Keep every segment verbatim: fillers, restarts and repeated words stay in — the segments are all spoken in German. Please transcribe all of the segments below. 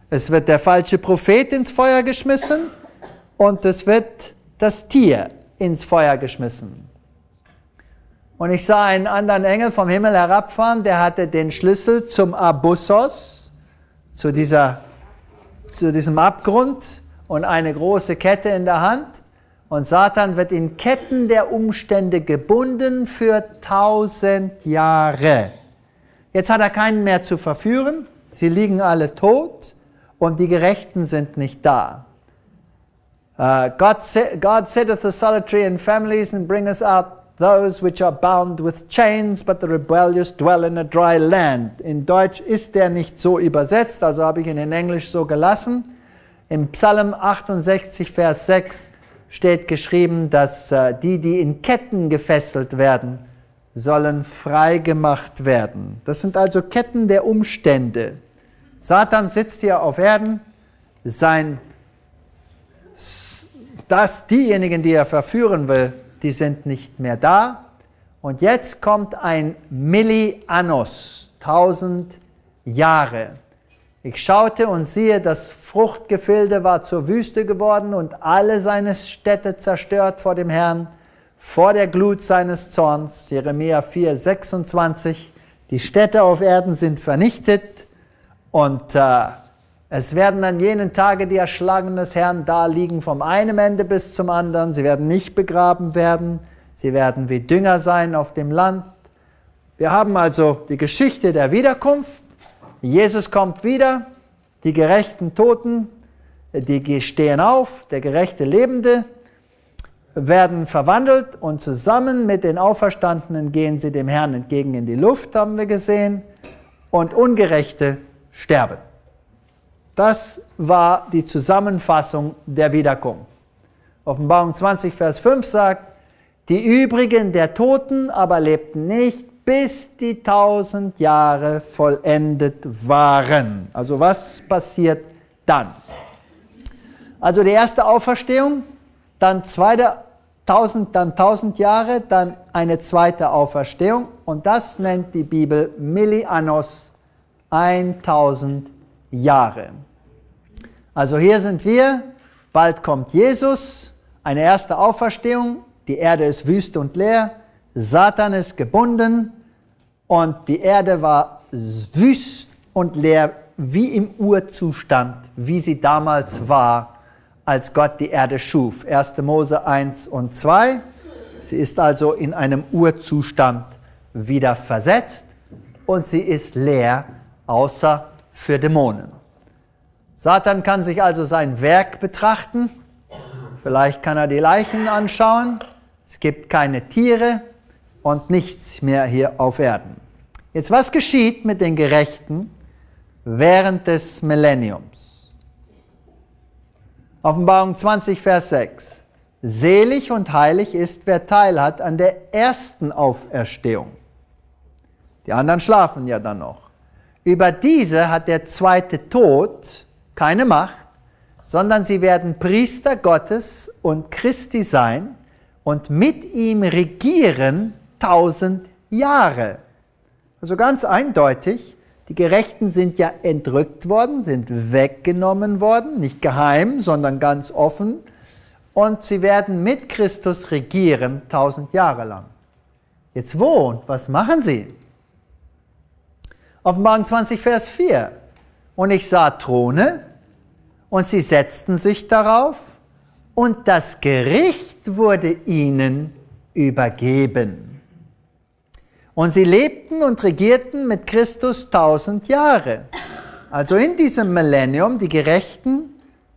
Es wird der falsche Prophet ins Feuer geschmissen und es wird das Tier ins Feuer geschmissen. Und ich sah einen anderen Engel vom Himmel herabfahren, der hatte den Schlüssel zum Abyssos, zu, dieser, zu diesem Abgrund und eine große Kette in der Hand. Und Satan wird in Ketten der Umstände gebunden für tausend Jahre. Jetzt hat er keinen mehr zu verführen, sie liegen alle tot und die Gerechten sind nicht da. Uh, God, God sitteth the solitary in families and bringeth out those which are bound with chains, but the rebellious dwell in a dry land. In Deutsch ist der nicht so übersetzt, also habe ich ihn in Englisch so gelassen. Im Psalm achtundsechzig, Vers sechs steht geschrieben, dass uh, die, die in Ketten gefesselt werden, sollen frei gemacht werden. Das sind also Ketten der Umstände. Satan sitzt hier auf Erden, sein dass diejenigen, die er verführen will, die sind nicht mehr da. Und jetzt kommt ein Milliannos, tausend Jahre. Ich schaute und siehe, das Fruchtgefilde war zur Wüste geworden und alle seine Städte zerstört vor dem Herrn, vor der Glut seines Zorns. Jeremia vier, sechsundzwanzig. Die Städte auf Erden sind vernichtet und äh, es werden an jenen Tage die Erschlagenen des Herrn da liegen, vom einen Ende bis zum anderen. Sie werden nicht begraben werden. Sie werden wie Dünger sein auf dem Land. Wir haben also die Geschichte der Wiederkunft. Jesus kommt wieder. Die gerechten Toten, die stehen auf. Der gerechte Lebende werden verwandelt und zusammen mit den Auferstandenen gehen sie dem Herrn entgegen in die Luft, haben wir gesehen. Und Ungerechte sterben. Das war die Zusammenfassung der Wiederkunft. Offenbarung zwanzig, Vers fünf sagt, die übrigen der Toten aber lebten nicht, bis die tausend Jahre vollendet waren. Also was passiert dann? Also die erste Auferstehung, dann zweite tausend, dann tausend Jahre, dann eine zweite Auferstehung und das nennt die Bibel Milliannos, tausend Jahre. Also hier sind wir, bald kommt Jesus, eine erste Auferstehung, die Erde ist wüst und leer, Satan ist gebunden und die Erde war wüst und leer wie im Urzustand, wie sie damals war, als Gott die Erde schuf. erster Mose eins und zwei, sie ist also in einem Urzustand wieder versetzt und sie ist leer, außer für Dämonen. Satan kann sich also sein Werk betrachten, vielleicht kann er die Leichen anschauen, es gibt keine Tiere und nichts mehr hier auf Erden. Jetzt, was geschieht mit den Gerechten während des Millenniums? Offenbarung zwanzig, Vers sechs. Selig und heilig ist, wer Teil hat an der ersten Auferstehung. Die anderen schlafen ja dann noch. Über diese hat der zweite Tod keine Macht, sondern sie werden Priester Gottes und Christi sein und mit ihm regieren tausend Jahre. Also ganz eindeutig, die Gerechten sind ja entrückt worden, sind weggenommen worden, nicht geheim, sondern ganz offen. Und sie werden mit Christus regieren tausend Jahre lang. Jetzt wo und was machen sie? Offenbarung zwanzig, Vers vier. Und ich sah Throne, und sie setzten sich darauf, und das Gericht wurde ihnen übergeben. Und sie lebten und regierten mit Christus tausend Jahre. Also in diesem Millennium, die Gerechten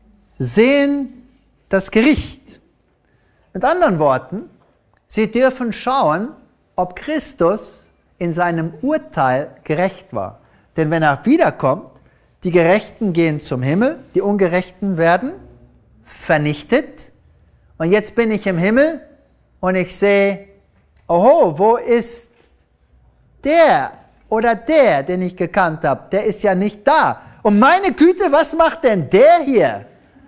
sehen das Gericht. Mit anderen Worten, sie dürfen schauen, ob Christus in seinem Urteil gerecht war. Denn wenn er wiederkommt, die Gerechten gehen zum Himmel, die Ungerechten werden vernichtet. Und jetzt bin ich im Himmel und ich sehe, oho, wo ist der oder der, den ich gekannt habe? Der ist ja nicht da. Und meine Güte, was macht denn der hier?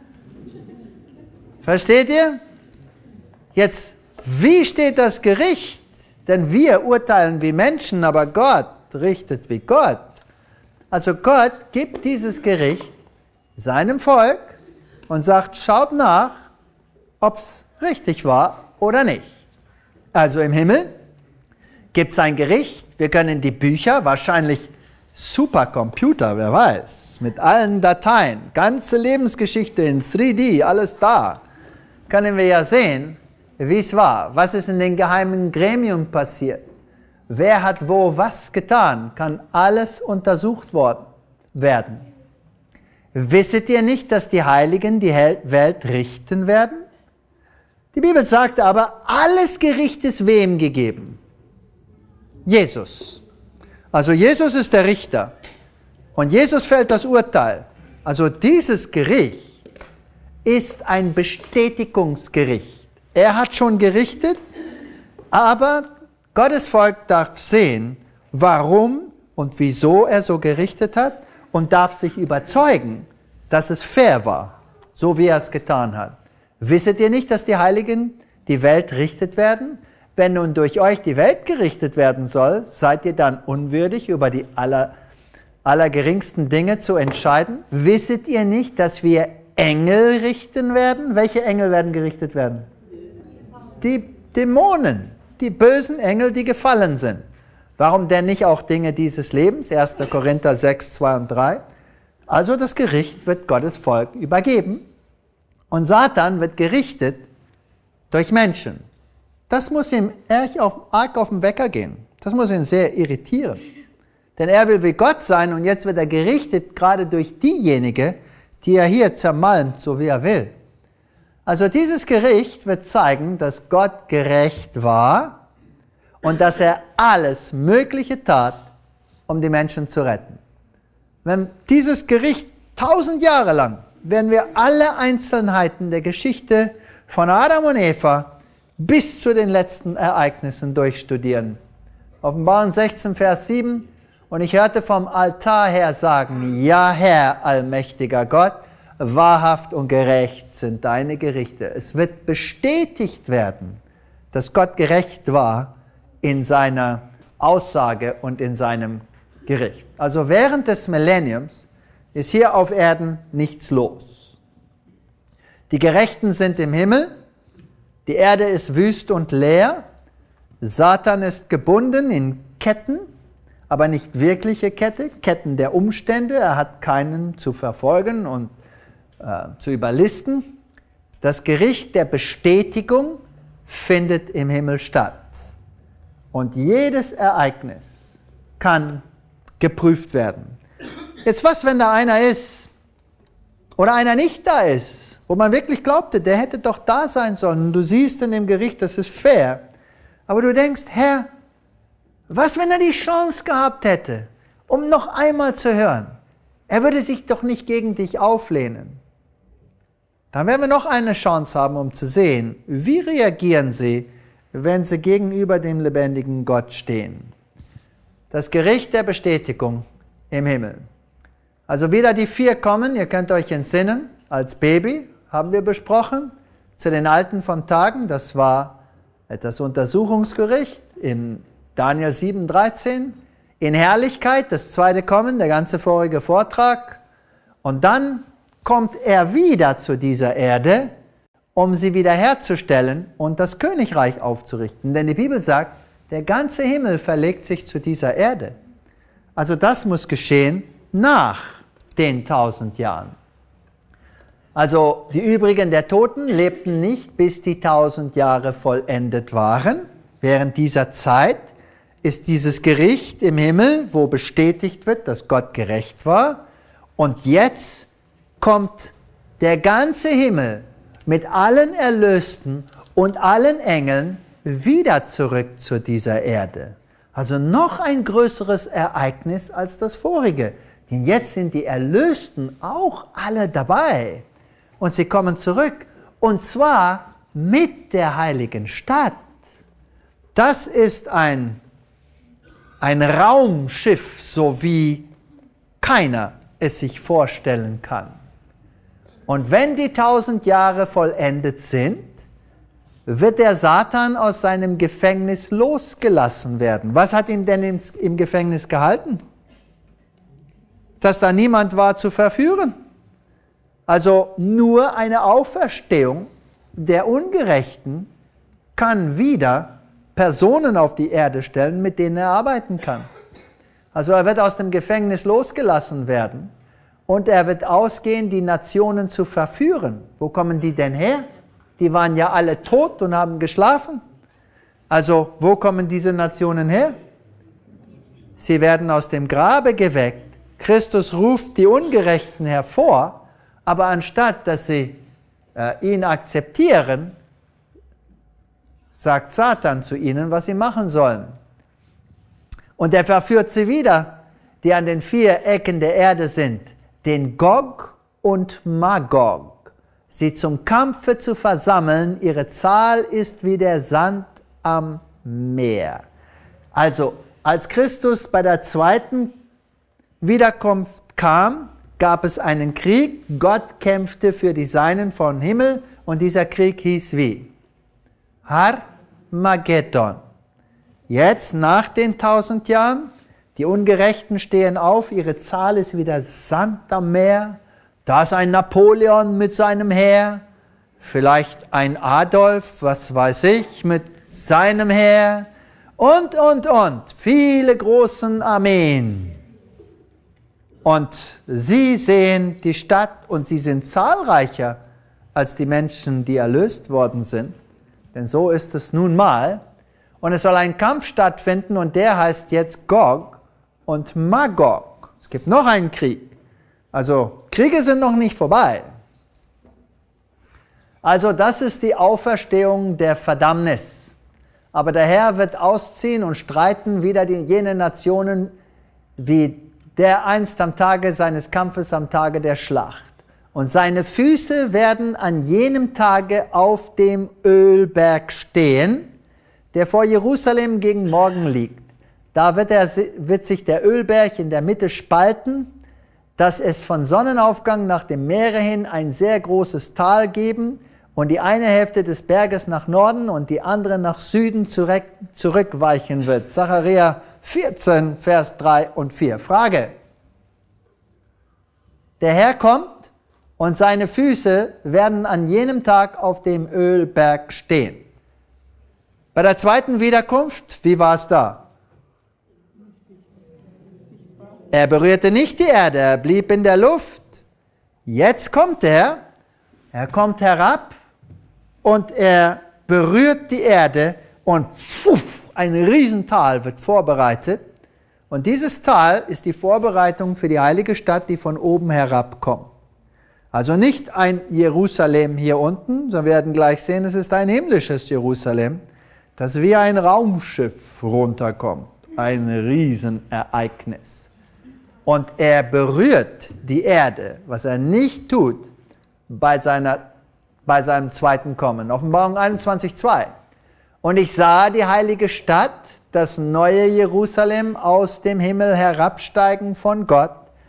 Versteht ihr? Jetzt, wie steht das Gericht? Denn wir urteilen wie Menschen, aber Gott richtet wie Gott. Also Gott gibt dieses Gericht seinem Volk und sagt, schaut nach, ob es richtig war oder nicht. Also im Himmel gibt es ein Gericht, wir können die Bücher, wahrscheinlich Supercomputer, wer weiß, mit allen Dateien, ganze Lebensgeschichte in drei D, alles da, können wir ja sehen, wie es war, was ist in den geheimen Gremien passiert, wer hat wo was getan, kann alles untersucht worden werden. Wisset ihr nicht, dass die Heiligen die Welt richten werden? Die Bibel sagt aber, alles Gericht ist wem gegeben? Jesus. Also Jesus ist der Richter und Jesus fällt das Urteil. Also dieses Gericht ist ein Bestätigungsgericht. Er hat schon gerichtet, aber Gottes Volk darf sehen, warum und wieso er so gerichtet hat und darf sich überzeugen, dass es fair war, so wie er es getan hat. Wisset ihr nicht, dass die Heiligen die Welt richtet werden? Wenn nun durch euch die Welt gerichtet werden soll, seid ihr dann unwürdig, über die aller, allergeringsten Dinge zu entscheiden? Wisset ihr nicht, dass wir Engel richten werden? Welche Engel werden gerichtet werden? Die Dämonen, die bösen Engel, die gefallen sind. Warum denn nicht auch Dinge dieses Lebens? erster Korinther sechs, zwei und drei. Also das Gericht wird Gottes Volk übergeben und Satan wird gerichtet durch Menschen. Das muss ihm arg auf, arg auf den Wecker gehen. Das muss ihn sehr irritieren. Denn er will wie Gott sein und jetzt wird er gerichtet, gerade durch diejenigen, die er hier zermalmt, so wie er will. Also dieses Gericht wird zeigen, dass Gott gerecht war und dass er alles Mögliche tat, um die Menschen zu retten. Wenn dieses Gericht tausend Jahre lang, werden wir alle Einzelheiten der Geschichte von Adam und Eva bis zu den letzten Ereignissen durchstudieren. Offenbarung sechzehn, Vers sieben. Und ich hörte vom Altar her sagen, ja Herr, allmächtiger Gott, wahrhaft und gerecht sind deine Gerichte. Es wird bestätigt werden, dass Gott gerecht war in seiner Aussage und in seinem Gericht. Also während des Millenniums ist hier auf Erden nichts los. Die Gerechten sind im Himmel, die Erde ist wüst und leer, Satan ist gebunden in Ketten, aber nicht wirkliche Kette, Ketten der Umstände, er hat keinen zu verfolgen und äh, zu überlisten. Das Gericht der Bestätigung findet im Himmel statt. Und jedes Ereignis kann geprüft werden. Jetzt was, wenn da einer ist oder einer nicht da ist, wo man wirklich glaubte, der hätte doch da sein sollen. Und du siehst in dem Gericht, das ist fair. Aber du denkst, Herr, was, wenn er die Chance gehabt hätte, um noch einmal zu hören? Er würde sich doch nicht gegen dich auflehnen. Dann werden wir noch eine Chance haben, um zu sehen, wie reagieren sie, wenn sie gegenüber dem lebendigen Gott stehen. Das Gericht der Bestätigung im Himmel. Also wieder die vier kommen, ihr könnt euch entsinnen, als Baby haben wir besprochen, zu den Alten von Tagen, das war das Untersuchungsgericht in Daniel sieben, dreizehn, in Herrlichkeit, das zweite Kommen, der ganze vorige Vortrag, und dann kommt er wieder zu dieser Erde, um sie wiederherzustellen und das Königreich aufzurichten. Denn die Bibel sagt, der ganze Himmel verlegt sich zu dieser Erde. Also das muss geschehen nach den tausend Jahren. Also die übrigen der Toten lebten nicht, bis die tausend Jahre vollendet waren. Während dieser Zeit ist dieses Gericht im Himmel, wo bestätigt wird, dass Gott gerecht war. Und jetzt kommt der ganze Himmel mit allen Erlösten und allen Engeln wieder zurück zu dieser Erde. Also noch ein größeres Ereignis als das vorige. Denn jetzt sind die Erlösten auch alle dabei. Und sie kommen zurück. Und zwar mit der heiligen Stadt. Das ist ein, ein Raumschiff, so wie keiner es sich vorstellen kann. Und wenn die tausend Jahre vollendet sind, wird der Satan aus seinem Gefängnis losgelassen werden. Was hat ihn denn ins, im Gefängnis gehalten? Dass da niemand war zu verführen. Also nur eine Auferstehung der Ungerechten kann wieder Personen auf die Erde stellen, mit denen er arbeiten kann. Also er wird aus dem Gefängnis losgelassen werden und er wird ausgehen, die Nationen zu verführen. Wo kommen die denn her? Die waren ja alle tot und haben geschlafen. Also wo kommen diese Nationen her? Sie werden aus dem Grabe geweckt. Christus ruft die Ungerechten hervor, aber anstatt dass sie äh, ihn akzeptieren, sagt Satan zu ihnen, was sie machen sollen. Und er verführt sie wieder, die an den vier Ecken der Erde sind, den Gog und Magog, sie zum Kampfe zu versammeln. Ihre Zahl ist wie der Sand am Meer. Also, als Christus bei der zweiten Wiederkunft kam, gab es einen Krieg. Gott kämpfte für die Seinen vom Himmel und dieser Krieg hieß wie? Harmageddon. Jetzt, nach den tausend Jahren, die Ungerechten stehen auf, ihre Zahl ist wie der Sand am Meer. Da ist ein Napoleon mit seinem Heer, vielleicht ein Adolf, was weiß ich, mit seinem Heer und, und, und, viele großen Armeen. Und sie sehen die Stadt und sie sind zahlreicher als die Menschen, die erlöst worden sind. Denn so ist es nun mal. Und es soll ein Kampf stattfinden und der heißt jetzt Gog und Magog. Es gibt noch einen Krieg. Also Kriege sind noch nicht vorbei. Also das ist die Auferstehung der Verdammnis. Aber der Herr wird ausziehen und streiten wieder die, jene Nationen, wie der einst am Tage seines Kampfes, am Tage der Schlacht. Und seine Füße werden an jenem Tage auf dem Ölberg stehen, der vor Jerusalem gegen Morgen liegt. Da wird, er, wird sich der Ölberg in der Mitte spalten, dass es von Sonnenaufgang nach dem Meere hin ein sehr großes Tal geben und die eine Hälfte des Berges nach Norden und die andere nach Süden zurück, zurückweichen wird. Sacharja vierzehn, Vers drei und vier. Frage. Der Herr kommt und seine Füße werden an jenem Tag auf dem Ölberg stehen. Bei der zweiten Wiederkunft, wie war es da? Er berührte nicht die Erde, er blieb in der Luft. Jetzt kommt er, er kommt herab und er berührt die Erde und pfuff, ein Riesental wird vorbereitet. Und dieses Tal ist die Vorbereitung für die heilige Stadt, die von oben herabkommt. Also nicht ein Jerusalem hier unten, sondern wir werden gleich sehen, es ist ein himmlisches Jerusalem, das wie ein Raumschiff runterkommt. Ein Riesenereignis. Und er berührt die Erde, was er nicht tut bei, seiner, bei seinem zweiten Kommen. Offenbarung einundzwanzig, zwei. Und ich sah die heilige Stadt, das neue Jerusalem, aus dem Himmel herabsteigen von Gott,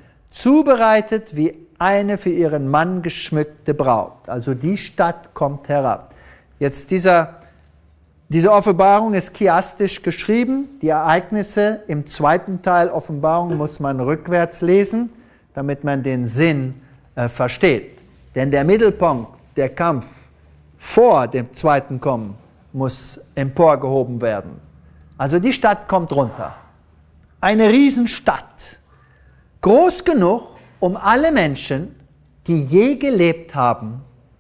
zubereitet wie eine für ihren Mann geschmückte Braut. Also die Stadt kommt herab. Jetzt dieser, diese Offenbarung ist chiastisch geschrieben. Die Ereignisse im zweiten Teil Offenbarung muss man rückwärts lesen, damit man den Sinn äh, versteht. Denn der Mittelpunkt, der Kampf vor dem zweiten Kommen, muss emporgehoben werden. Also die Stadt kommt runter. Eine Riesenstadt. Groß genug, um alle Menschen, die je gelebt haben,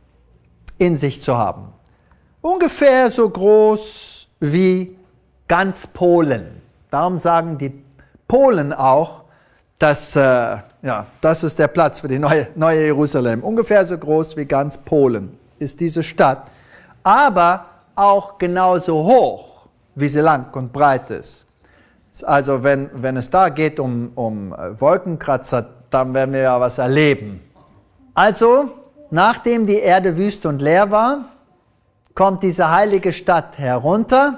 in sich zu haben. Ungefähr so groß wie ganz Polen. Darum sagen die Polen auch, dass äh, ja, das ist der Platz für die neue, neue Jerusalem. Ungefähr so groß wie ganz Polen ist diese Stadt, aber auch genauso hoch, wie sie lang und breit ist. Also wenn, wenn es da geht um, um Wolkenkratzer, dann werden wir ja was erleben. Also, nachdem die Erde wüst und leer war, kommt diese heilige Stadt herunter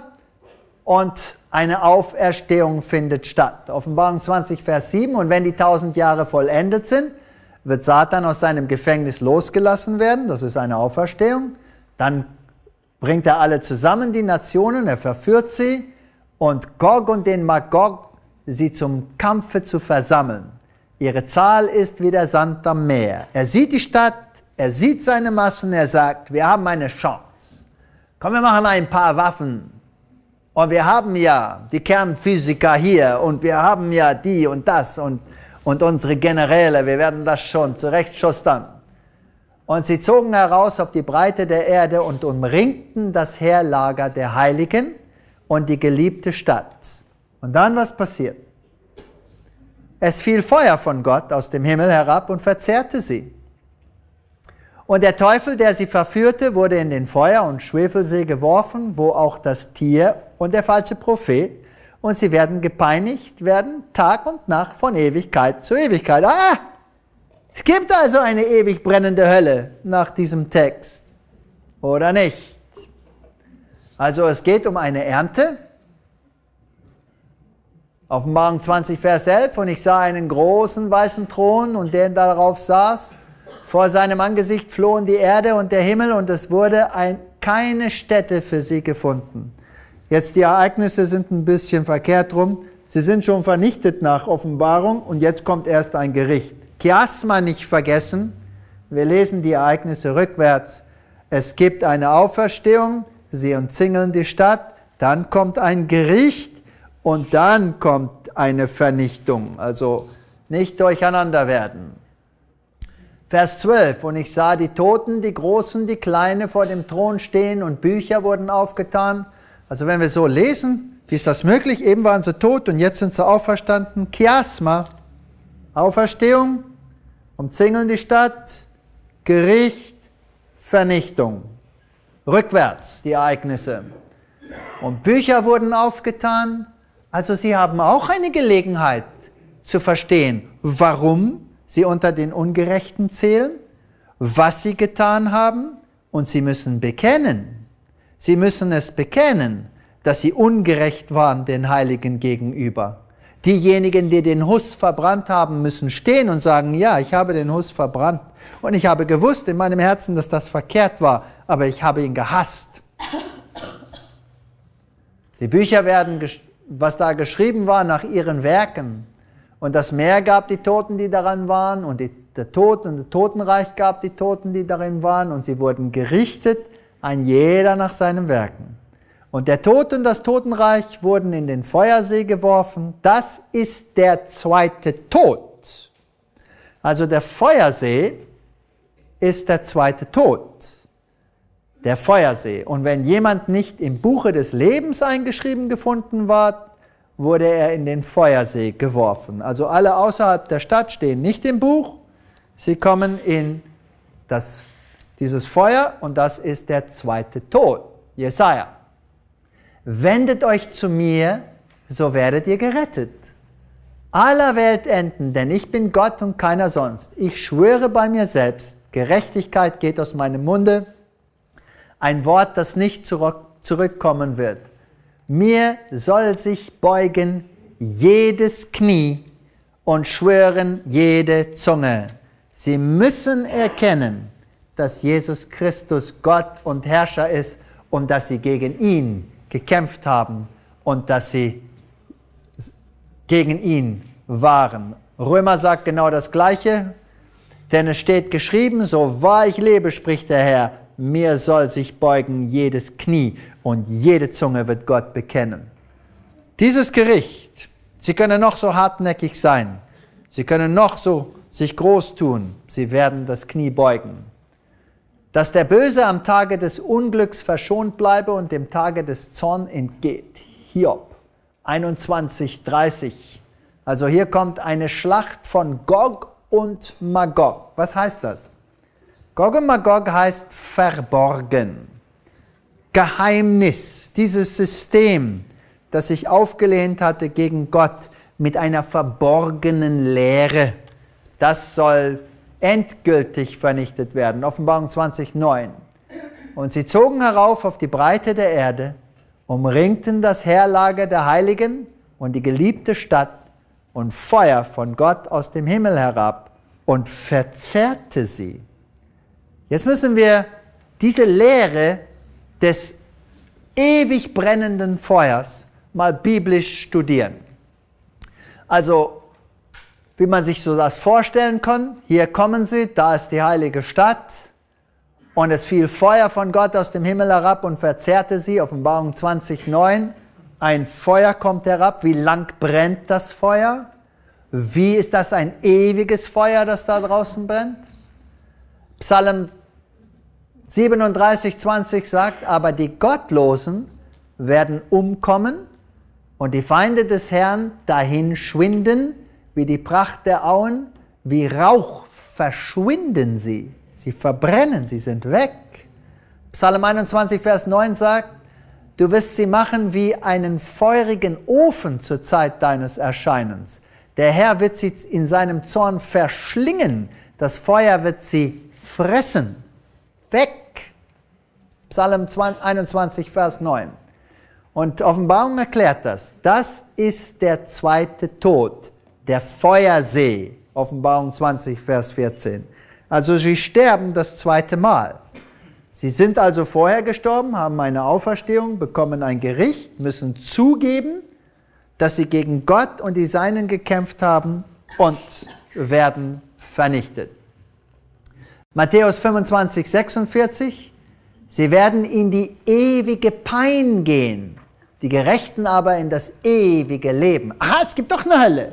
und eine Auferstehung findet statt. Offenbarung zwanzig, Vers sieben. Und wenn die tausend Jahre vollendet sind, wird Satan aus seinem Gefängnis losgelassen werden. Das ist eine Auferstehung. Dann bringt er alle zusammen, die Nationen, er verführt sie und Gog und den Magog, sie zum Kampfe zu versammeln. Ihre Zahl ist wie der Sand am Meer. Er sieht die Stadt, Er sieht seine Massen, er sagt, wir haben eine Chance. Komm, wir machen ein paar Waffen. Und wir haben ja die Kernphysiker hier und wir haben ja die und das und, und unsere Generäle, wir werden das schon zurechtschustern. Und sie zogen heraus auf die Breite der Erde und umringten das Heerlager der Heiligen und die geliebte Stadt. Und dann, was passiert? Es fiel Feuer von Gott aus dem Himmel herab und verzehrte sie. Und der Teufel, der sie verführte, wurde in den Feuer- und Schwefelsee geworfen, wo auch das Tier und der falsche Prophet, und sie werden gepeinigt werden, Tag und Nacht von Ewigkeit zu Ewigkeit. Ah! Es gibt also eine ewig brennende Hölle nach diesem Text, oder nicht? Also es geht um eine Ernte. Offenbarung zwanzig, Vers elf, und ich sah einen großen weißen Thron und der darauf saß. Vor seinem Angesicht flohen die Erde und der Himmel und es wurde ein, keine Stätte für sie gefunden. Jetzt die Ereignisse sind ein bisschen verkehrt rum. Sie sind schon vernichtet nach Offenbarung und jetzt kommt erst ein Gericht. Chiasma nicht vergessen. Wir lesen die Ereignisse rückwärts. Es gibt eine Auferstehung, sie umzingeln die Stadt, dann kommt ein Gericht und dann kommt eine Vernichtung. Also nicht durcheinander werden. Vers zwölf, und ich sah die Toten, die Großen, die Kleinen vor dem Thron stehen und Bücher wurden aufgetan. Also wenn wir so lesen, wie ist das möglich? Eben waren sie tot und jetzt sind sie auferstanden. Chiasma, Auferstehung, umzingeln die Stadt, Gericht, Vernichtung. Rückwärts die Ereignisse. Und Bücher wurden aufgetan. Also sie haben auch eine Gelegenheit zu verstehen, warum sie unter den Ungerechten zählen, was sie getan haben, und sie müssen bekennen. Sie müssen es bekennen, dass sie ungerecht waren den Heiligen gegenüber. Diejenigen, die den Huss verbrannt haben, müssen stehen und sagen, ja, ich habe den Huss verbrannt und ich habe gewusst in meinem Herzen, dass das verkehrt war, aber ich habe ihn gehasst. Die Bücher werden, was da geschrieben war, nach ihren Werken. Und das Meer gab die Toten, die daran waren, und die, der Tod und das Totenreich gab die Toten, die darin waren, und sie wurden gerichtet, ein jeder nach seinen Werken. Und der Tod und das Totenreich wurden in den Feuersee geworfen. Das ist der zweite Tod. Also der Feuersee ist der zweite Tod. Der Feuersee. Und wenn jemand nicht im Buche des Lebens eingeschrieben gefunden war, wurde er in den Feuersee geworfen. Also alle außerhalb der Stadt stehen nicht im Buch. Sie kommen in das, dieses Feuer und das ist der zweite Tod. Jesaja. Wendet euch zu mir, so werdet ihr gerettet. Aller Welt enden, denn ich bin Gott und keiner sonst. Ich schwöre bei mir selbst, Gerechtigkeit geht aus meinem Munde, ein Wort, das nicht zurück, zurückkommen wird. Mir soll sich beugen jedes Knie und schwören jede Zunge. Sie müssen erkennen, dass Jesus Christus Gott und Herrscher ist und dass sie gegen ihn gekämpft haben und dass sie gegen ihn waren. Römer sagt genau das Gleiche, denn es steht geschrieben, so wahr ich lebe, spricht der Herr, mir soll sich beugen jedes Knie und jede Zunge wird Gott bekennen. Dieses Gericht, sie können noch so hartnäckig sein, sie können noch so sich groß tun, sie werden das Knie beugen. Dass der Böse am Tage des Unglücks verschont bleibe und dem Tage des Zorns entgeht. Hiob einundzwanzig, dreißig. Also hier kommt eine Schlacht von Gog und Magog. Was heißt das? Gog und Magog heißt verborgen. Geheimnis, dieses System, das sich aufgelehnt hatte gegen Gott mit einer verborgenen Lehre, das soll endgültig vernichtet werden. Offenbarung zwanzig, neun. Und sie zogen herauf auf die Breite der Erde, umringten das Heerlager der Heiligen und die geliebte Stadt, und Feuer von Gott aus dem Himmel herab und verzehrte sie. Jetzt müssen wir diese Lehre des ewig brennenden Feuers mal biblisch studieren. Also, wie man sich so das vorstellen kann, hier kommen sie, da ist die heilige Stadt, Und es fiel Feuer von Gott aus dem Himmel herab und verzehrte sie. Offenbarung zwanzig, neun. Ein Feuer kommt herab. Wie lang brennt das Feuer? Wie ist das ein ewiges Feuer, das da draußen brennt? Psalm siebenunddreißig, zwanzig sagt, aber die Gottlosen werden umkommen und die Feinde des Herrn dahin schwinden, wie die Pracht der Auen, wie Rauch verschwinden sie. Sie verbrennen, sie sind weg. Psalm einundzwanzig, Vers neun sagt, du wirst sie machen wie einen feurigen Ofen zur Zeit deines Erscheinens. Der Herr wird sie in seinem Zorn verschlingen, das Feuer wird sie fressen. Weg. Psalm einundzwanzig, Vers neun. Und Offenbarung erklärt das. Das ist der zweite Tod, der Feuersee. Offenbarung zwanzig, Vers vierzehn. Also sie sterben das zweite Mal. Sie sind also vorher gestorben, haben eine Auferstehung, bekommen ein Gericht, müssen zugeben, dass sie gegen Gott und die Seinen gekämpft haben und werden vernichtet. Matthäus fünfundzwanzig, sechsundvierzig. Sie werden in die ewige Pein gehen, die Gerechten aber in das ewige Leben. Aha, es gibt doch eine Hölle.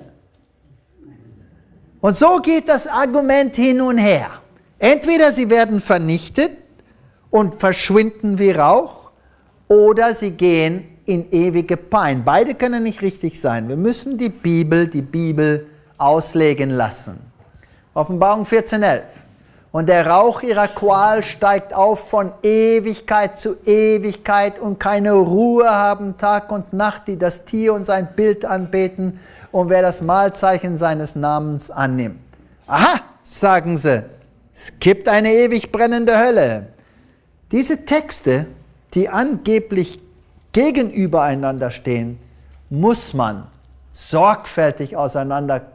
Und so geht das Argument hin und her. Entweder sie werden vernichtet und verschwinden wie Rauch, oder sie gehen in ewige Pein. Beide können nicht richtig sein. Wir müssen die Bibel, die Bibel auslegen lassen. Offenbarung vierzehn, elf. Und der Rauch ihrer Qual steigt auf von Ewigkeit zu Ewigkeit und keine Ruhe haben Tag und Nacht, die das Tier und sein Bild anbeten und wer das Mahlzeichen seines Namens annimmt. Aha, sagen sie, es gibt eine ewig brennende Hölle. Diese Texte, die angeblich gegenübereinander stehen, muss man sorgfältig auseinanderziehen.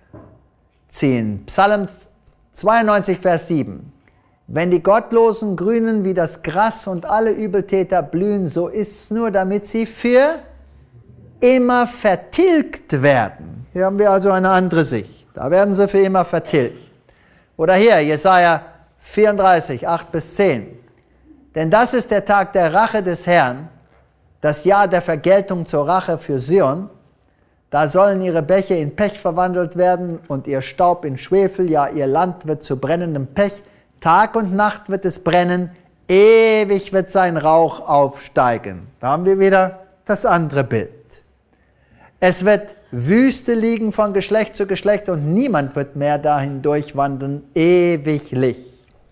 Psalm zweiundneunzig, Vers sieben. Wenn die Gottlosen grünen wie das Gras und alle Übeltäter blühen, so ist es nur, damit sie für immer vertilgt werden. Hier haben wir also eine andere Sicht. Da werden sie für immer vertilgt. Oder hier, Jesaja vierunddreißig, acht bis zehn. Denn das ist der Tag der Rache des Herrn, das Jahr der Vergeltung zur Rache für Sion. Da sollen ihre Bäche in Pech verwandelt werden und ihr Staub in Schwefel, ja, ihr Land wird zu brennendem Pech. Tag und Nacht wird es brennen, ewig wird sein Rauch aufsteigen. Da haben wir wieder das andere Bild. Es wird Wüste liegen von Geschlecht zu Geschlecht und niemand wird mehr dahin durchwandern, ewiglich.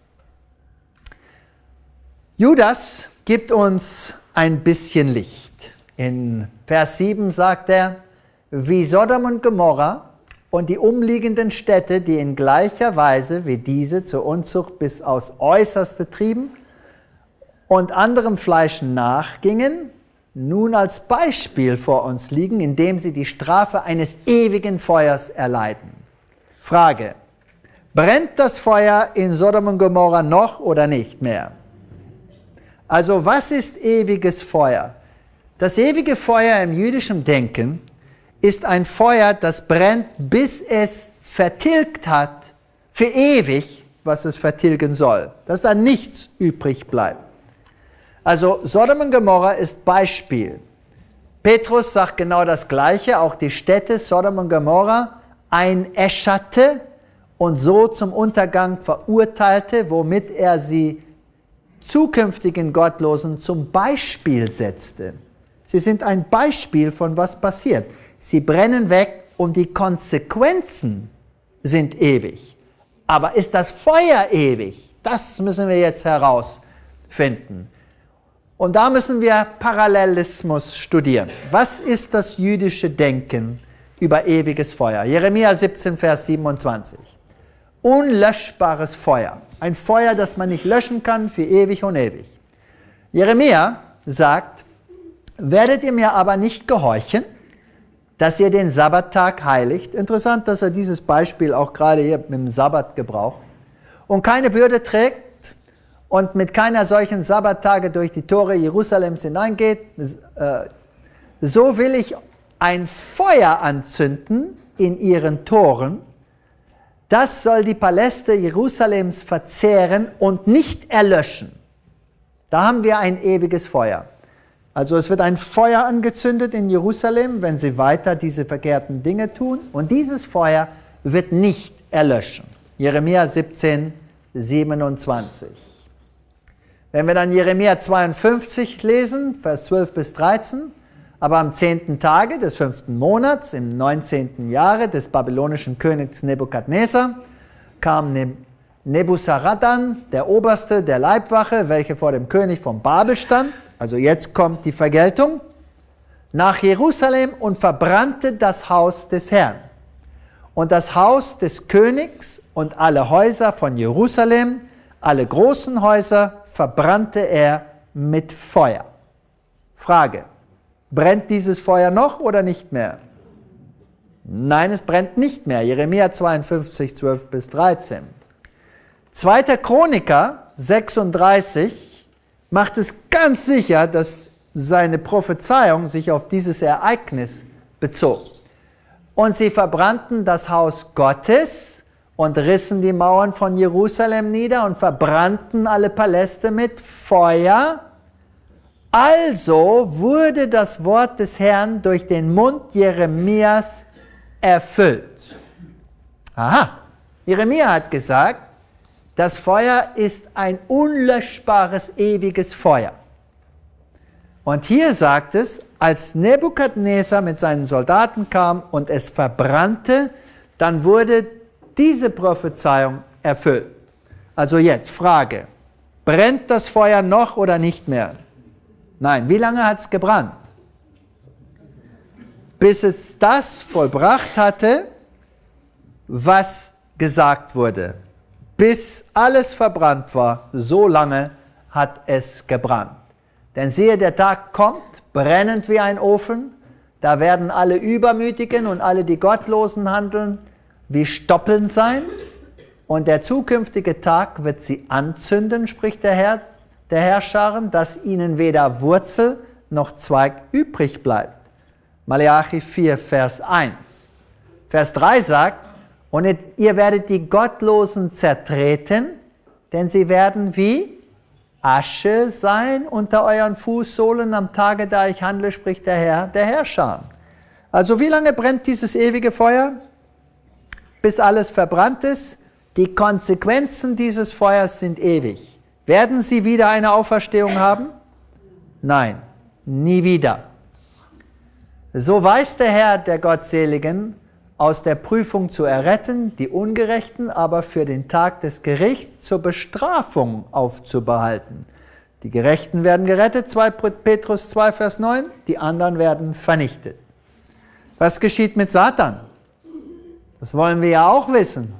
Judas gibt uns ein bisschen Licht. In Vers sieben sagt er, wie Sodom und Gomorra und die umliegenden Städte, die in gleicher Weise wie diese zur Unzucht bis aufs Äußerste trieben und anderem Fleisch nachgingen, nun als Beispiel vor uns liegen, indem sie die Strafe eines ewigen Feuers erleiden. Frage, brennt das Feuer in Sodom und Gomorra noch oder nicht mehr? Also was ist ewiges Feuer? Das ewige Feuer im jüdischen Denken ist ein Feuer, das brennt, bis es vertilgt hat, für ewig, was es vertilgen soll, dass da nichts übrig bleibt. Also Sodom und Gomorra ist Beispiel. Petrus sagt genau das Gleiche, auch die Städte Sodom und Gomorra einäscherte und so zum Untergang verurteilte, womit er sie zukünftigen Gottlosen zum Beispiel setzte. Sie sind ein Beispiel von was passiert. Sie brennen weg und die Konsequenzen sind ewig. Aber ist das Feuer ewig? Das müssen wir jetzt herausfinden. Und da müssen wir Parallelismus studieren. Was ist das jüdische Denken über ewiges Feuer? Jeremia siebzehn, Vers siebenundzwanzig. Unlöschbares Feuer. Ein Feuer, das man nicht löschen kann für ewig und ewig. Jeremia sagt, werdet ihr mir aber nicht gehorchen, dass ihr den Sabbattag heiligt. Interessant, dass er dieses Beispiel auch gerade hier mit dem Sabbat gebraucht. Und keine Bürde trägt und mit keiner solchen Sabbattage durch die Tore Jerusalems hineingeht. So will ich ein Feuer anzünden in ihren Toren, das soll die Paläste Jerusalems verzehren und nicht erlöschen. Da haben wir ein ewiges Feuer. Also es wird ein Feuer angezündet in Jerusalem, wenn sie weiter diese verkehrten Dinge tun. Und dieses Feuer wird nicht erlöschen. Jeremia siebzehn, siebenundzwanzig. Wenn wir dann Jeremia zweiundfünfzig lesen, Vers zwölf bis dreizehn, aber am zehnten Tage des fünften Monats, im neunzehnten Jahre des babylonischen Königs Nebukadnezar, kam Nebuzaradan, der Oberste der Leibwache, welcher vor dem König von Babel stand, also jetzt kommt die Vergeltung, nach Jerusalem und verbrannte das Haus des Herrn. Und das Haus des Königs und alle Häuser von Jerusalem, alle großen Häuser, verbrannte er mit Feuer. Frage: Brennt dieses Feuer noch oder nicht mehr? Nein, es brennt nicht mehr. Jeremia zweiundfünfzig, zwölf bis dreizehn. zweiter Chroniker sechsunddreißig macht es ganz sicher, dass seine Prophezeiung sich auf dieses Ereignis bezog. Und sie verbrannten das Haus Gottes und rissen die Mauern von Jerusalem nieder und verbrannten alle Paläste mit Feuer. Also wurde das Wort des Herrn durch den Mund Jeremias erfüllt. Aha, Jeremia hat gesagt, das Feuer ist ein unlöschbares, ewiges Feuer. Und hier sagt es, als Nebukadnezar mit seinen Soldaten kam und es verbrannte, dann wurde diese Prophezeiung erfüllt. Also jetzt, Frage, brennt das Feuer noch oder nicht mehr? Nein, wie lange hat es gebrannt? Bis es das vollbracht hatte, was gesagt wurde. Bis alles verbrannt war, so lange hat es gebrannt. Denn siehe, der Tag kommt, brennend wie ein Ofen, da werden alle Übermütigen und alle, die gottlosen handeln, wie Stoppeln sein. Und der zukünftige Tag wird sie anzünden, spricht der Herr, der Herrscharen, dass ihnen weder Wurzel noch Zweig übrig bleibt. Malachi vier, Vers eins. Vers drei sagt, und ihr werdet die Gottlosen zertreten, denn sie werden wie Asche sein unter euren Fußsohlen am Tage, da ich handle, spricht der Herr, der Herrscher. Also wie lange brennt dieses ewige Feuer? Bis alles verbrannt ist. Die Konsequenzen dieses Feuers sind ewig. Werden sie wieder eine Auferstehung haben? Nein, nie wieder. So weiß der Herr der Gottseligen, aus der Prüfung zu erretten, die Ungerechten aber für den Tag des Gerichts zur Bestrafung aufzubehalten. Die Gerechten werden gerettet, zweiter Petrus zwei, Vers neun, die anderen werden vernichtet. Was geschieht mit Satan? Das wollen wir ja auch wissen.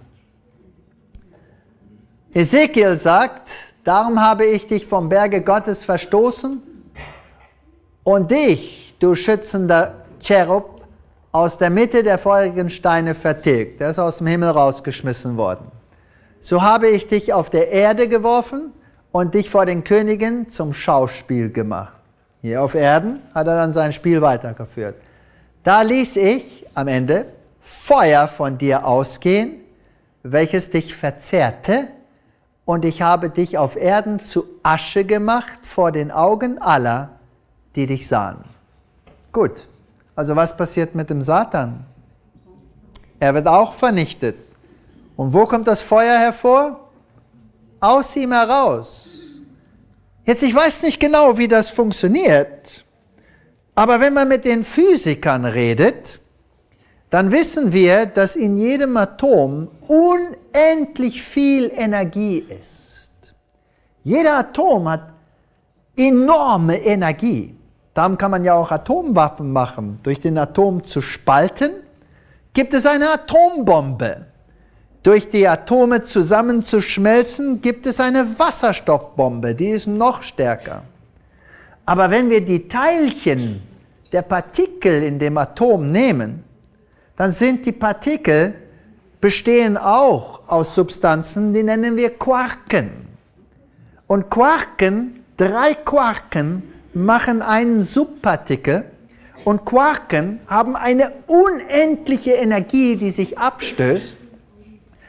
Ezekiel sagt, darum habe ich dich vom Berge Gottes verstoßen und dich, du schützender Cherub, aus der Mitte der feurigen Steine vertilgt. Der ist aus dem Himmel rausgeschmissen worden. So habe ich dich auf der Erde geworfen und dich vor den Königen zum Schauspiel gemacht. Hier auf Erden hat er dann sein Spiel weitergeführt. Da ließ ich am Ende Feuer von dir ausgehen, welches dich verzehrte, und ich habe dich auf Erden zu Asche gemacht vor den Augen aller, die dich sahen. Gut. Also was passiert mit dem Satan? Er wird auch vernichtet. Und wo kommt das Feuer hervor? Aus ihm heraus. Jetzt, ich weiß nicht genau, wie das funktioniert, aber wenn man mit den Physikern redet, dann wissen wir, dass in jedem Atom unendlich viel Energie ist. Jeder Atom hat enorme Energie. Darum kann man ja auch Atomwaffen machen. Durch den Atom zu spalten, gibt es eine Atombombe. Durch die Atome zusammenzuschmelzen, gibt es eine Wasserstoffbombe, die ist noch stärker. Aber wenn wir die Teilchen der Partikel in dem Atom nehmen, dann sind die Partikel, bestehen auch aus Substanzen, die nennen wir Quarken. Und Quarken, drei Quarken, machen einen Subpartikel, und Quarken haben eine unendliche Energie, die sich abstößt,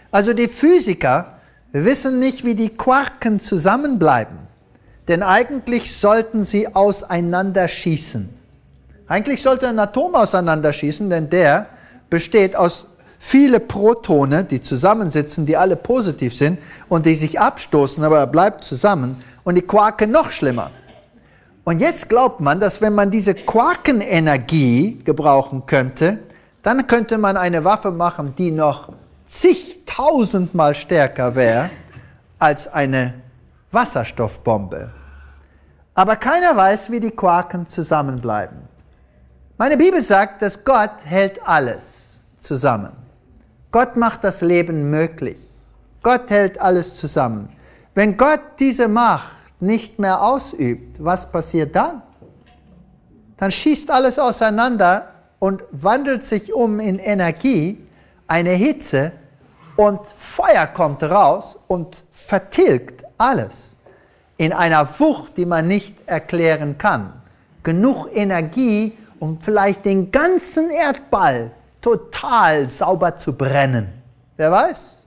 Also die Physiker wissen nicht, wie die Quarken zusammenbleiben. Denn eigentlich sollten sie auseinanderschießen. Eigentlich sollte ein Atom auseinanderschießen, denn der besteht aus vielen Protone, die zusammensitzen, die alle positiv sind und die sich abstoßen, aber er bleibt zusammen. Und die Quarken noch schlimmer. Und jetzt glaubt man, dass wenn man diese Quarkenenergie gebrauchen könnte, dann könnte man eine Waffe machen, die noch zigtausendmal stärker wäre als eine Wasserstoffbombe. Aber keiner weiß, wie die Quarken zusammenbleiben. Meine Bibel sagt, dass Gott hält alles zusammen. Gott macht das Leben möglich. Gott hält alles zusammen. Wenn Gott diese Macht nicht mehr ausübt, was passiert dann? Dann schießt alles auseinander und wandelt sich um in Energie, eine Hitze, und Feuer kommt raus und vertilgt alles in einer Wucht, die man nicht erklären kann. Genug Energie, um vielleicht den ganzen Erdball total sauber zu brennen. Wer weiß?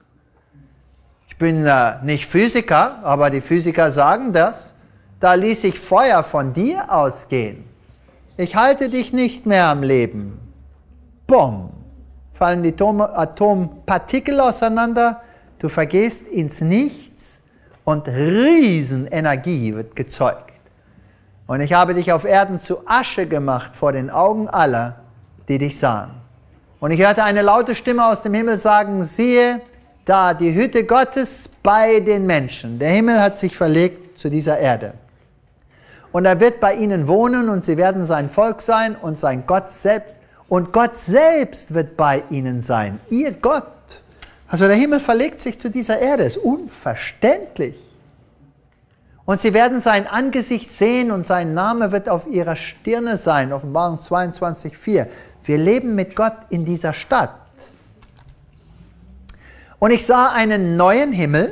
Ich bin äh, nicht Physiker, aber die Physiker sagen das. Da ließ sich Feuer von dir ausgehen. Ich halte dich nicht mehr am Leben. Bumm. Fallen die Atompartikel auseinander, du vergehst ins Nichts und Riesenenergie wird gezeugt. Und ich habe dich auf Erden zu Asche gemacht vor den Augen aller, die dich sahen. Und ich hörte eine laute Stimme aus dem Himmel sagen, siehe, da die Hütte Gottes bei den Menschen. Der Himmel hat sich verlegt zu dieser Erde. Und er wird bei ihnen wohnen und sie werden sein Volk sein und sein Gott selbst. Und Gott selbst wird bei ihnen sein, ihr Gott. Also der Himmel verlegt sich zu dieser Erde, ist unverständlich. Und sie werden sein Angesicht sehen und sein Name wird auf ihrer Stirne sein, Offenbarung zweiundzwanzig, vier. Wir leben mit Gott in dieser Stadt. Und ich sah einen neuen Himmel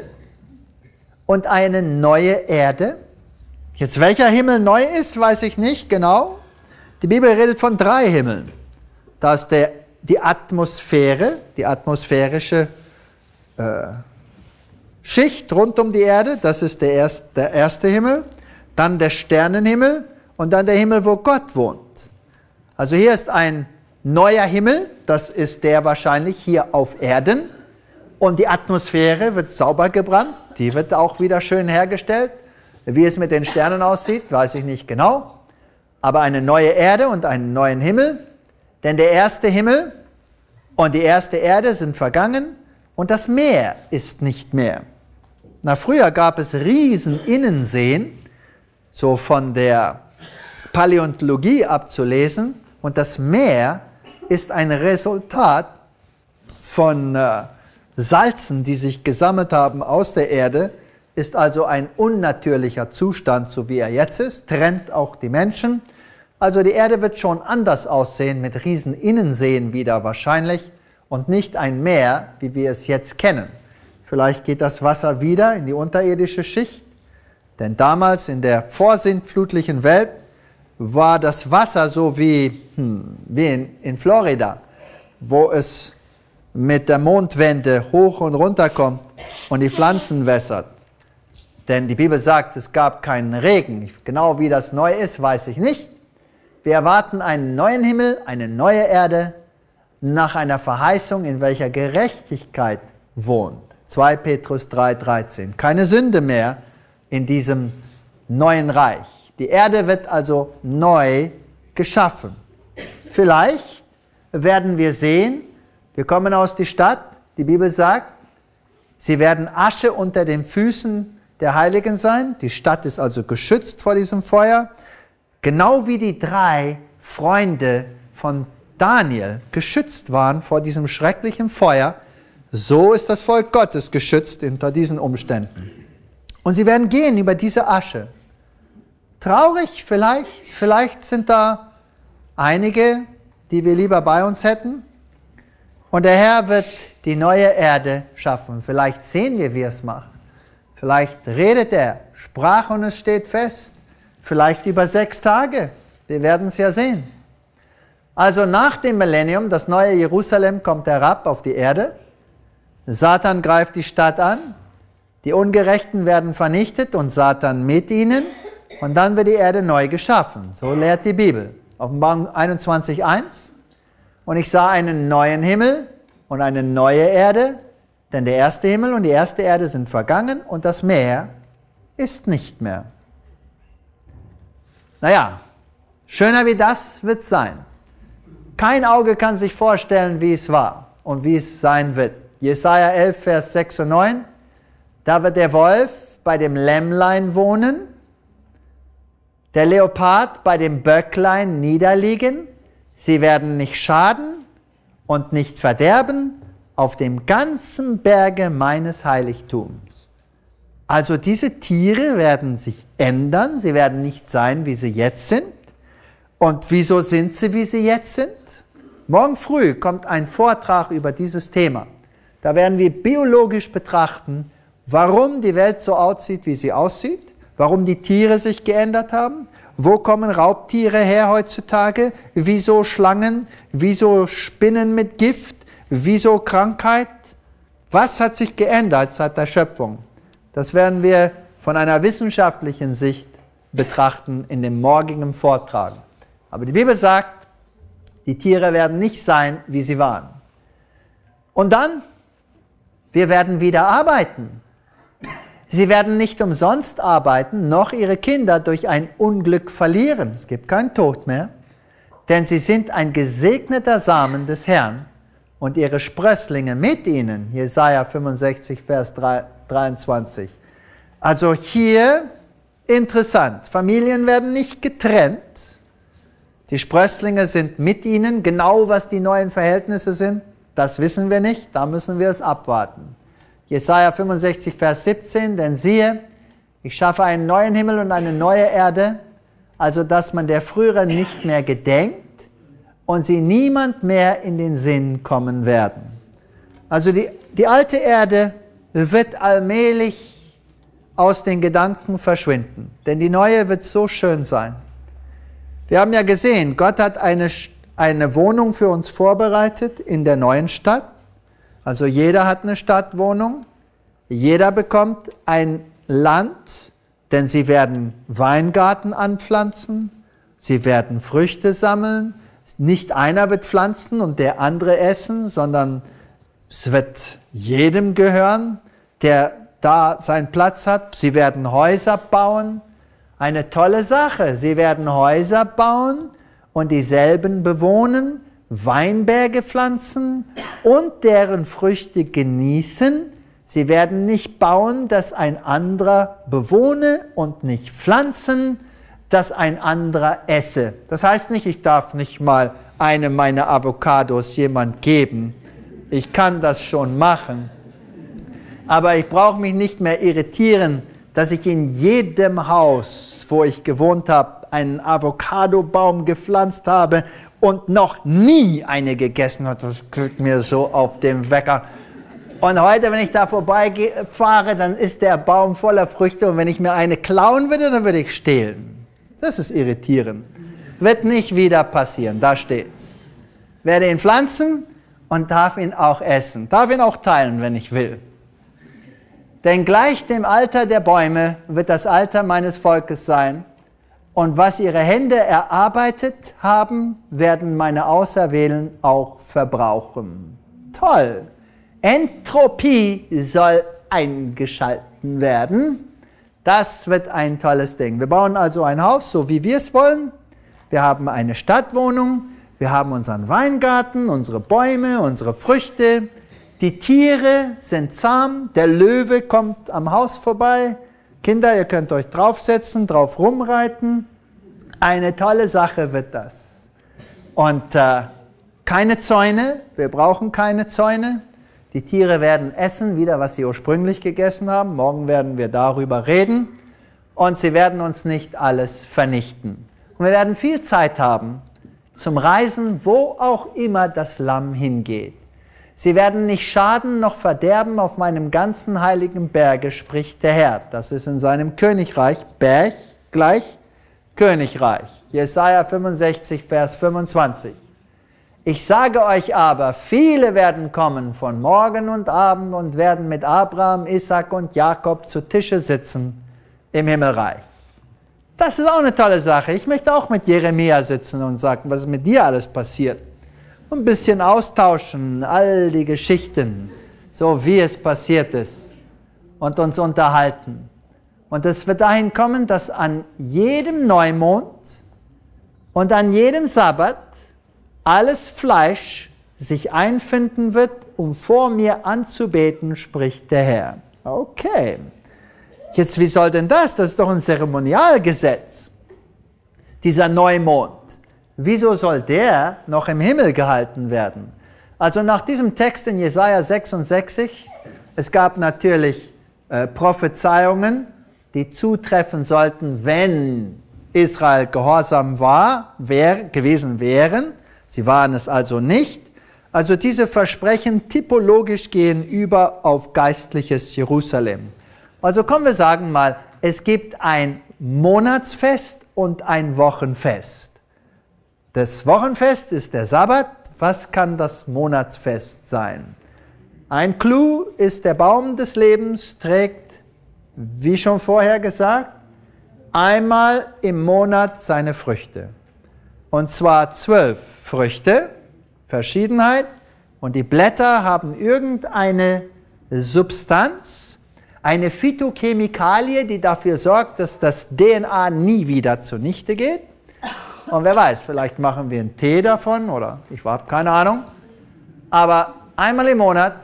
und eine neue Erde. Jetzt welcher Himmel neu ist, weiß ich nicht genau. Die Bibel redet von drei Himmeln. Da ist der, die Atmosphäre, die atmosphärische äh, Schicht rund um die Erde, das ist der, erst, der erste Himmel. Dann der Sternenhimmel und dann der Himmel, wo Gott wohnt. Also hier ist ein neuer Himmel, das ist der wahrscheinlich hier auf Erden. Und die Atmosphäre wird sauber gebrannt, die wird auch wieder schön hergestellt. Wie es mit den Sternen aussieht, weiß ich nicht genau. Aber eine neue Erde und einen neuen Himmel. Denn der erste Himmel und die erste Erde sind vergangen und das Meer ist nicht mehr. Na, früher gab es riesen Innenseen, so von der Paläontologie abzulesen. Und das Meer ist ein Resultat von äh, Salzen, die sich gesammelt haben aus der Erde, ist also ein unnatürlicher Zustand, so wie er jetzt ist, trennt auch die Menschen. Also die Erde wird schon anders aussehen, mit riesen Innenseen wieder wahrscheinlich und nicht ein Meer, wie wir es jetzt kennen. Vielleicht geht das Wasser wieder in die unterirdische Schicht, denn damals in der vorsintflutlichen Welt war das Wasser so wie, hm, wie in, in Florida, wo es mit der Mondwende hoch und runter kommt und die Pflanzen wässert. Denn die Bibel sagt, es gab keinen Regen. Genau wie das neu ist, weiß ich nicht. Wir erwarten einen neuen Himmel, eine neue Erde, nach einer Verheißung, in welcher Gerechtigkeit wohnt. zwei Petrus drei, dreizehn. Keine Sünde mehr in diesem neuen Reich. Die Erde wird also neu geschaffen. Vielleicht werden wir sehen, wir kommen aus der Stadt, die Bibel sagt, sie werden Asche unter den Füßen der Heiligen sein. Die Stadt ist also geschützt vor diesem Feuer. Genau wie die drei Freunde von Daniel geschützt waren vor diesem schrecklichen Feuer, so ist das Volk Gottes geschützt unter diesen Umständen. Und sie werden gehen über diese Asche. Traurig vielleicht, vielleicht sind da einige, die wir lieber bei uns hätten. Und der Herr wird die neue Erde schaffen. Vielleicht sehen wir, wie er es macht. Vielleicht redet er, sprach und es steht fest. Vielleicht über sechs Tage. Wir werden es ja sehen. Also nach dem Millennium, das neue Jerusalem kommt herab auf die Erde. Satan greift die Stadt an, die Ungerechten werden vernichtet und Satan mit ihnen und dann wird die Erde neu geschaffen. So lehrt die Bibel. Offenbarung einundzwanzig eins. Und ich sah einen neuen Himmel und eine neue Erde, denn der erste Himmel und die erste Erde sind vergangen und das Meer ist nicht mehr. Naja, schöner wie das wird es sein. Kein Auge kann sich vorstellen, wie es war und wie es sein wird. Jesaja elf, Vers sechs und neun. Da wird der Wolf bei dem Lämmlein wohnen, der Leopard bei dem Böcklein niederliegen. Sie werden nicht schaden und nicht verderben auf dem ganzen Berge meines Heiligtums. Also diese Tiere werden sich ändern, sie werden nicht sein, wie sie jetzt sind. Und wieso sind sie, wie sie jetzt sind? Morgen früh kommt ein Vortrag über dieses Thema. Da werden wir biologisch betrachten, warum die Welt so aussieht, wie sie aussieht, warum die Tiere sich geändert haben, wo kommen Raubtiere her heutzutage, wieso Schlangen, wieso Spinnen mit Gift, wieso Krankheit, was hat sich geändert seit der Schöpfung? Das werden wir von einer wissenschaftlichen Sicht betrachten in dem morgigen Vortrag. Aber die Bibel sagt, die Tiere werden nicht sein, wie sie waren. Und dann, wir werden wieder arbeiten. Sie werden nicht umsonst arbeiten, noch ihre Kinder durch ein Unglück verlieren. Es gibt keinen Tod mehr, denn sie sind ein gesegneter Samen des Herrn und ihre Sprösslinge mit ihnen. Jesaja fünfundsechzig, Vers dreiundzwanzig. Also hier interessant, Familien werden nicht getrennt. Die Sprösslinge sind mit ihnen, genau was die neuen Verhältnisse sind, das wissen wir nicht, da müssen wir es abwarten. Jesaja fünfundsechzig, Vers siebzehn, denn siehe, ich schaffe einen neuen Himmel und eine neue Erde, also dass man der früheren nicht mehr gedenkt und sie niemand mehr in den Sinn kommen werden. Also die, die alte Erde wird allmählich aus den Gedanken verschwinden, denn die neue wird so schön sein. Wir haben ja gesehen, Gott hat eine, eine Wohnung für uns vorbereitet in der neuen Stadt. Also jeder hat eine Stadtwohnung, jeder bekommt ein Land, denn sie werden Weingarten anpflanzen, sie werden Früchte sammeln. Nicht einer wird pflanzen und der andere essen, sondern es wird jedem gehören, der da seinen Platz hat. Sie werden Häuser bauen, eine tolle Sache. Sie werden Häuser bauen und dieselben bewohnen, Weinberge pflanzen und deren Früchte genießen. Sie werden nicht bauen, dass ein anderer bewohne und nicht pflanzen, dass ein anderer esse. Das heißt nicht, ich darf nicht mal eine meiner Avocados jemand geben. Ich kann das schon machen. Aber ich brauche mich nicht mehr irritieren, dass ich in jedem Haus, wo ich gewohnt habe, einen Avocadobaum gepflanzt habe und noch nie eine gegessen hat. Das kriegt mir so auf den Wecker. Und heute, wenn ich da vorbeifahre, dann ist der Baum voller Früchte und wenn ich mir eine klauen würde, dann würde ich stehlen. Das ist irritierend. Wird nicht wieder passieren, da steht's. Werde ihn pflanzen und darf ihn auch essen. Darf ihn auch teilen, wenn ich will. Denn gleich dem Alter der Bäume wird das Alter meines Volkes sein. Und was ihre Hände erarbeitet haben, werden meine Auserwählten auch verbrauchen. Toll! Entropie soll eingeschalten werden. Das wird ein tolles Ding. Wir bauen also ein Haus, so wie wir es wollen. Wir haben eine Stadtwohnung, wir haben unseren Weingarten, unsere Bäume, unsere Früchte. Die Tiere sind zahm, der Löwe kommt am Haus vorbei. Kinder, ihr könnt euch draufsetzen, drauf rumreiten. Eine tolle Sache wird das. Und äh, keine Zäune, wir brauchen keine Zäune. Die Tiere werden essen, wieder was sie ursprünglich gegessen haben. Morgen werden wir darüber reden. Und sie werden uns nicht alles vernichten. Und wir werden viel Zeit haben zum Reisen, wo auch immer das Lamm hingeht. Sie werden nicht schaden noch verderben auf meinem ganzen heiligen Berge, spricht der Herr. Das ist in seinem Königreich, Berg gleich Königreich. Jesaja fünfundsechzig, Vers fünfundzwanzig. Ich sage euch aber, viele werden kommen von Morgen und Abend und werden mit Abraham, Isaac und Jakob zu Tische sitzen im Himmelreich. Das ist auch eine tolle Sache. Ich möchte auch mit Jeremia sitzen und sagen, was ist mit dir alles passiert. Und ein bisschen austauschen, all die Geschichten, so wie es passiert ist, und uns unterhalten. Und es wird dahin kommen, dass an jedem Neumond und an jedem Sabbat alles Fleisch sich einfinden wird, um vor mir anzubeten, spricht der Herr. Okay. Jetzt, wie soll denn das? Das ist doch ein Zeremonialgesetz. Dieser Neumond. Wieso soll der noch im Himmel gehalten werden? Also nach diesem Text in Jesaja sechsundsechzig, es gab natürlich äh, Prophezeiungen, die zutreffen sollten, wenn Israel gehorsam war, wär, gewesen wären. Sie waren es also nicht. Also diese Versprechen typologisch gehen über auf geistliches Jerusalem. Also kommen wir sagen mal, es gibt ein Monatsfest und ein Wochenfest. Das Wochenfest ist der Sabbat. Was kann das Monatsfest sein? Ein Clou ist, der Baum des Lebens trägt, wie schon vorher gesagt, einmal im Monat seine Früchte. Und zwar zwölf Früchte, Verschiedenheit, und die Blätter haben irgendeine Substanz, eine Phytochemikalie, die dafür sorgt, dass das D N A nie wieder zunichte geht. Und wer weiß, vielleicht machen wir einen Tee davon oder ich habe keine Ahnung. Aber einmal im Monat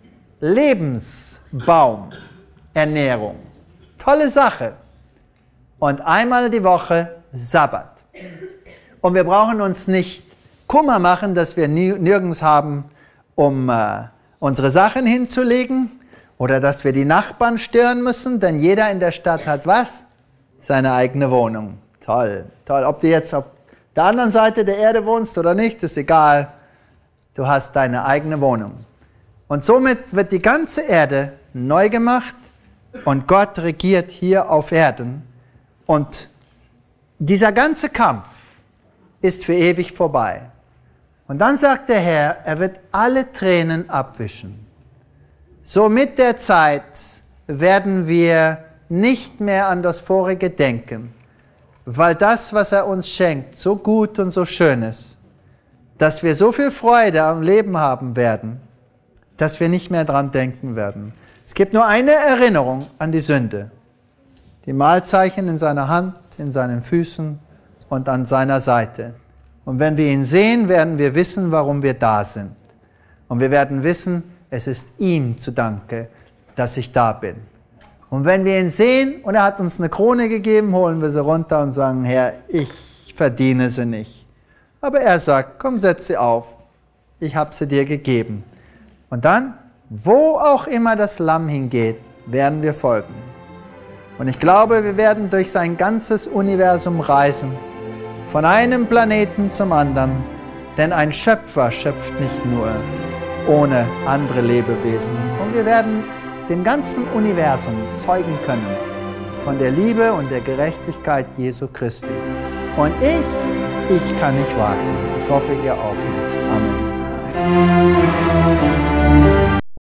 Lebensbaumernährung. Tolle Sache. Und einmal die Woche Sabbat. Und wir brauchen uns nicht Kummer machen, dass wir nirgends haben, um äh, unsere Sachen hinzulegen oder dass wir die Nachbarn stören müssen, denn jeder in der Stadt hat was? Seine eigene Wohnung. Toll, toll. Ob du jetzt auf der anderen Seite der Erde wohnst oder nicht, ist egal. Du hast deine eigene Wohnung. Und somit wird die ganze Erde neu gemacht und Gott regiert hier auf Erden. Und dieser ganze Kampf ist für ewig vorbei. Und dann sagt der Herr, er wird alle Tränen abwischen. So mit der Zeit werden wir nicht mehr an das Vorige denken, weil das, was er uns schenkt, so gut und so schön ist, dass wir so viel Freude am Leben haben werden, dass wir nicht mehr dran denken werden. Es gibt nur eine Erinnerung an die Sünde. Die Malzeichen in seiner Hand, in seinen Füßen und an seiner Seite. Und wenn wir ihn sehen, werden wir wissen, warum wir da sind. Und wir werden wissen, es ist ihm zu danken, dass ich da bin. Und wenn wir ihn sehen und er hat uns eine Krone gegeben, holen wir sie runter und sagen, Herr, ich verdiene sie nicht. Aber er sagt, komm, setz sie auf. Ich habe sie dir gegeben. Und dann, wo auch immer das Lamm hingeht, werden wir folgen. Und ich glaube, wir werden durch sein ganzes Universum reisen, von einem Planeten zum anderen, denn ein Schöpfer schöpft nicht nur ohne andere Lebewesen. Und wir werden dem ganzen Universum zeugen können von der Liebe und der Gerechtigkeit Jesu Christi. Und ich, ich kann nicht warten. Ich hoffe, ihr auch. Amen.